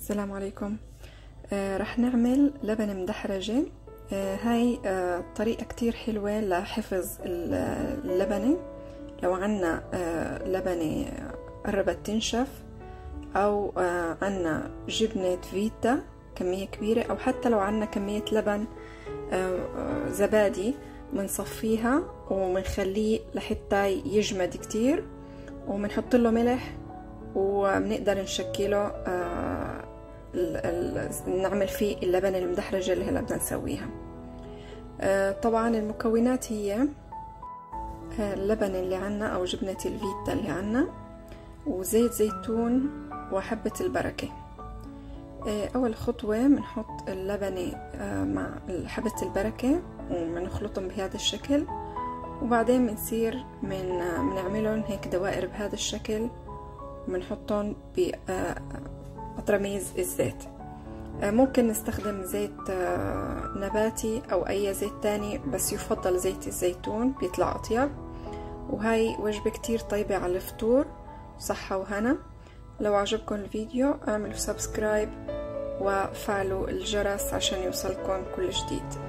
السلام عليكم. رح نعمل لبن مدحرجة. هاي طريقة كتير حلوة لحفظ اللبنة. لو عنا لبنة قربت تنشف، أو عنا جبنة فيتا كمية كبيرة، أو حتى لو عنا كمية لبن زبادي، منصفيها ومنخليه لحتى يجمد كتير، ومنحط له ملح، وبنقدر نشكله نعمل فيه اللبن المدحرجة اللي هلا بدنا نسويها. طبعا المكونات هي اللبن اللي عنا أو جبنة الفيتا اللي عنا، وزيت زيتون، وحبة البركة. أول خطوة بنحط اللبنة مع حبة البركة وبنخلطهم بهذا الشكل، وبعدين بنصير بنعملهم هيك دوائر بهذا الشكل، بنحطهم بأطرميز الزيت. ممكن نستخدم زيت نباتي أو أي زيت تاني، بس يفضل زيت الزيتون بيطلع أطيب. وهاي وجبة كتير طيبة على الفطور، صحة وهنا. لو عجبكم الفيديو اعملوا سبسكرايب وفعلوا الجرس عشان يوصلكم كل جديد.